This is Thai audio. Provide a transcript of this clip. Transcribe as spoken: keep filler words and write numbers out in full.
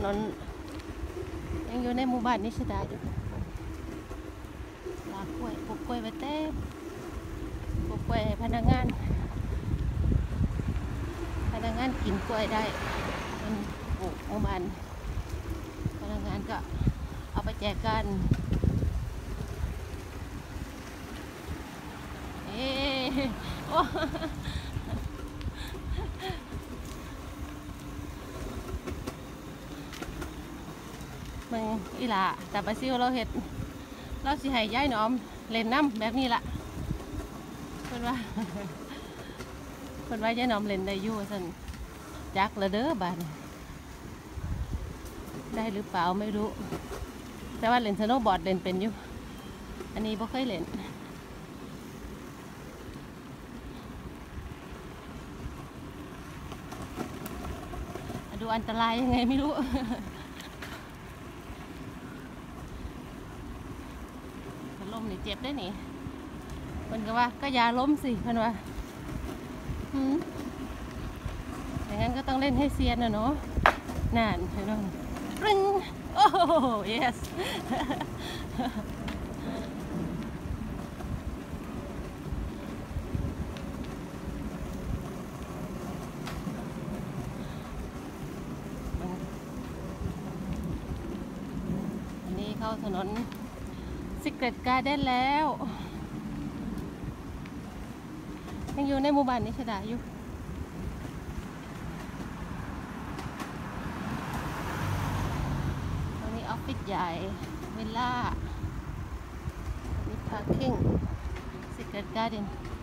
นนยังอยู่ในหมู่บ้านนิชดาอยู่ลากกล้วยปลูกกล้วยไว้เต้ปลูกกล้วยให้พนักงานพนักงานกินกล้วยได้เป็นปลูกหมู่บ้านพนักงานก็เอาไปแจกกันเอ๊ะโอ้มึงอีหล่าแต่ปลาซิวเราเห็ดเราสิให้ย้ายน้อมเล่นน้ำแบบนี้ละเพิ่นว่าเพิ่นว่าย้ายน้อมเล่นได้อยู่สั่นจักละเด้อบาดได้หรือเปล่าไม่รู้แต่ว่าเล่นสโนว์บอร์ดเล่นเป็นอยู่อันนี้บ่เคยเล่นดูอันตรายยังไงไม่รู้ล้มนี่เจ็บได้นี่เพิ่นก็ว่าก็ยาล้มสิเพิ่นว่าหืมอย่างนั้นก็ต้องเล่นให้เซียนนะเนาะนานเห็นไหมปรึ้งโอ้โห yes อันนี้เข้าถนนSecret Garden แล้วยังอยู่ในหมู่บ้านนิชดาอยู่ตรงนี้ออฟฟิศใหญ่วิลล่านี่พาร์กิ้ง Secret Garden